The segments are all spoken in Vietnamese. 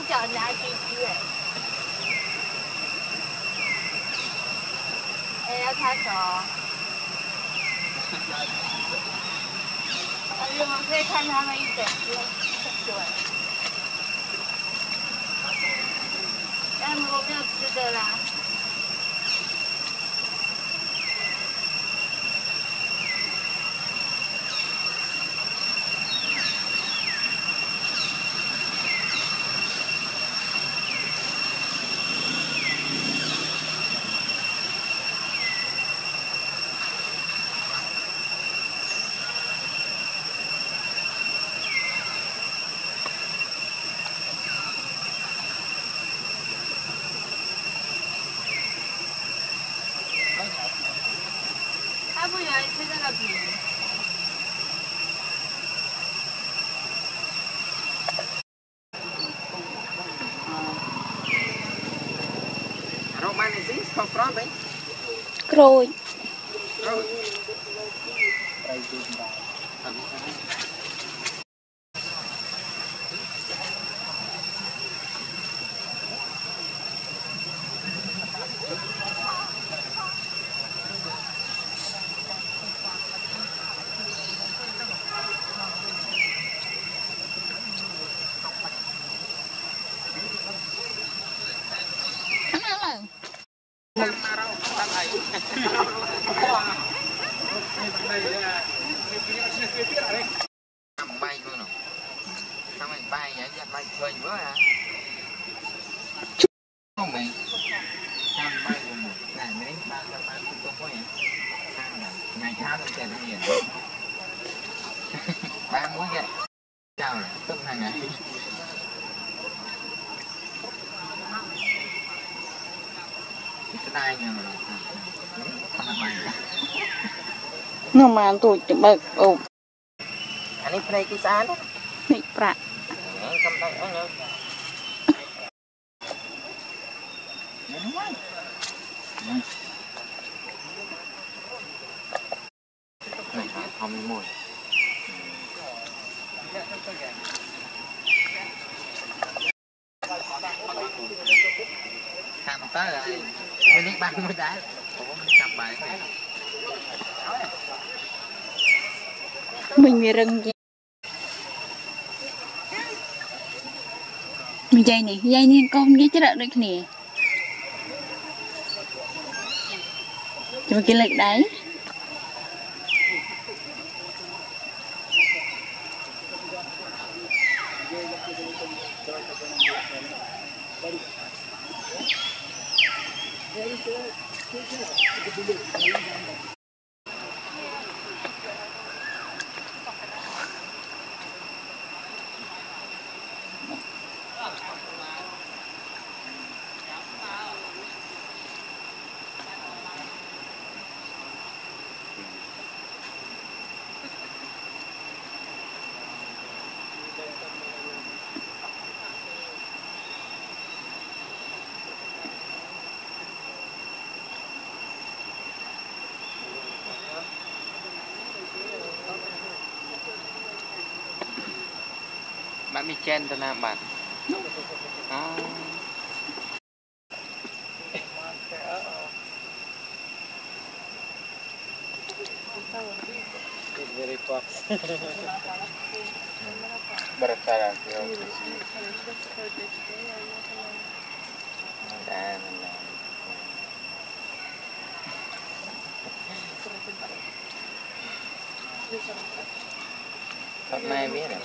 chọn lại chị kia. Ê, tha trò. Ây, mà kê khăn hà mày đẹp chưa? Thật chuẩn. Em có biết từ là bây giờ thế ra là gì? Rau mana sih? Kau kerap eh? Rồi. Bay luôn rồi. Sao mày bay vậy? Bay chơi nữa hả? Không mày. Sao bay của một ngày mới đến ba không có vậy? Ngày tháo không chạy được gì? Ba muối vậy. Chào này, tức hàng ngày. Cái nhưng mà không làm bài. Nó mà tôi chỉ bật ồ. Anh ấy play cái sao đó? Nị bạ. Cầm tay ở nữa. Này không mồi. Cầm tới rồi. Mình đi bắn mới đá. Ủa mình cầm bài này. Mình bị rừng vậy. Mình dây này con với chứ đợi được nè. Cho mình cái lệch đấy. Bạn bị chen tên nào bạn? Very fast. Bersalah. Hôm nay biết rồi.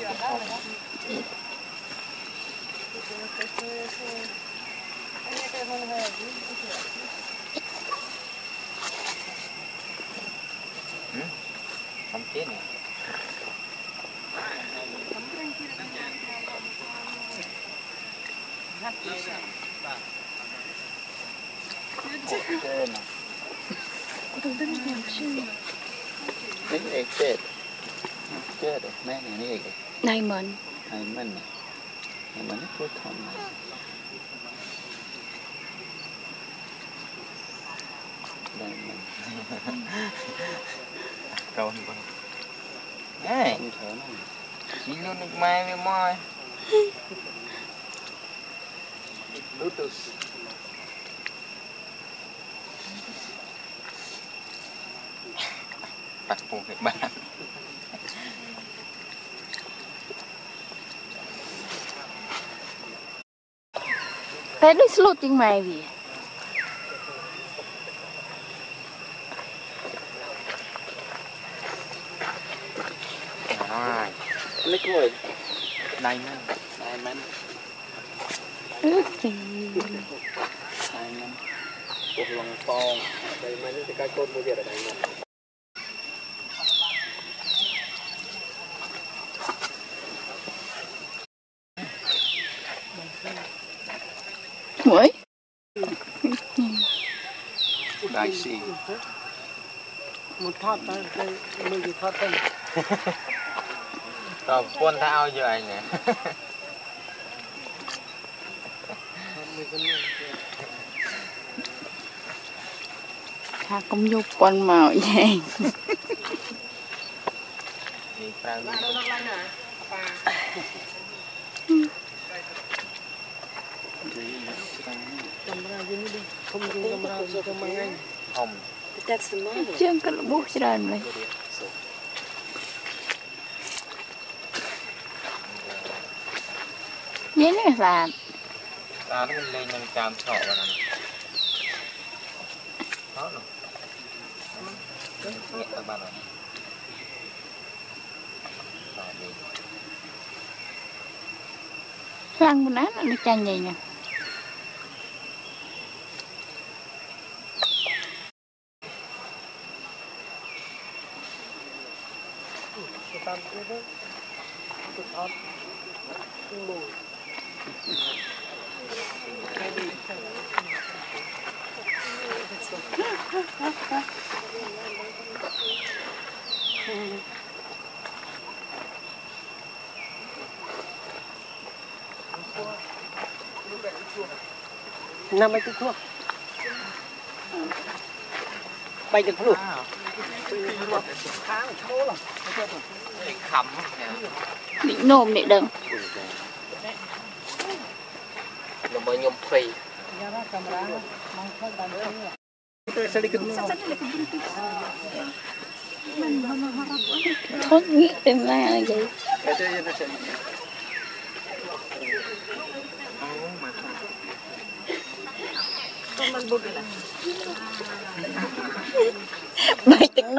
Không chết này. Cái chết. Chết rồi, mẹ này này kìa. Này mình. Này mình nó cuối thon này. Đây mình. Rồi vâng. Ê, chỉ luôn được mai với moi. Bluetooth bắt buộc các bạn cái đứa slot trên mày gì rồi lấy cuối đây nè đây men ước gì đây men cuộc lòng phong đây men cái cái côn mua về ở đây men mũi đại sĩ một thoát tới đây mình thì thoát tới rồi quân thao giờ anh nè tha công dục con màu vậy đi vào không chương cái bút ra này vậy nè sàn ta nó lên nâng cam thọ vào này đó rồi nghe các bạn rồi răng bên án nó chanh gì nè năm mấy thuốc bay được luôn khẩm bị nôm bị đừng nó mới nhôm phi thốt nghĩ tìm ra là gì bay tiếng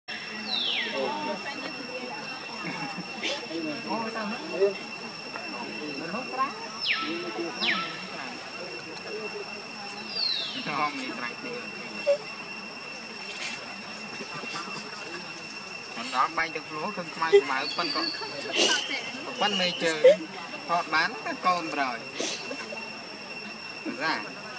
đó bay được lúa không mai mà phân con phân này chờ họ bán cái con rồi ra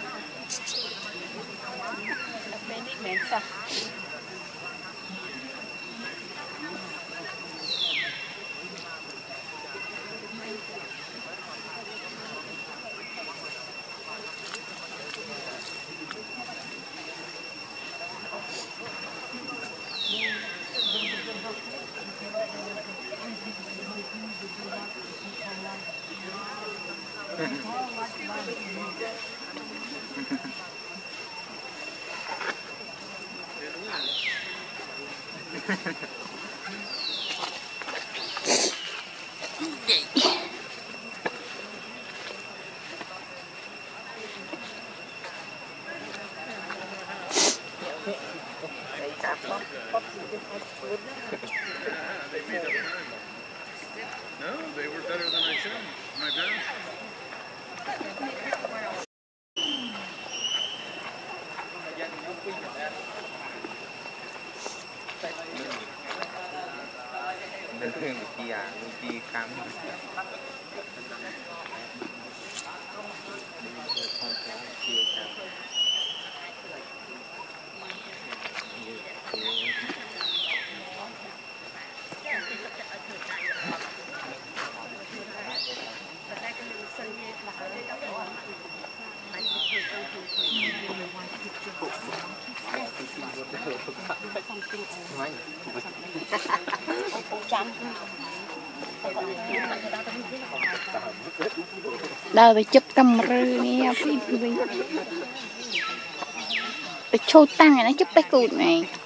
No, they were better than I should. My bad. Mình thương được chi à, chi khám. đào để chụp camera nè phi phi để show tăng này nó chụp tay cụt này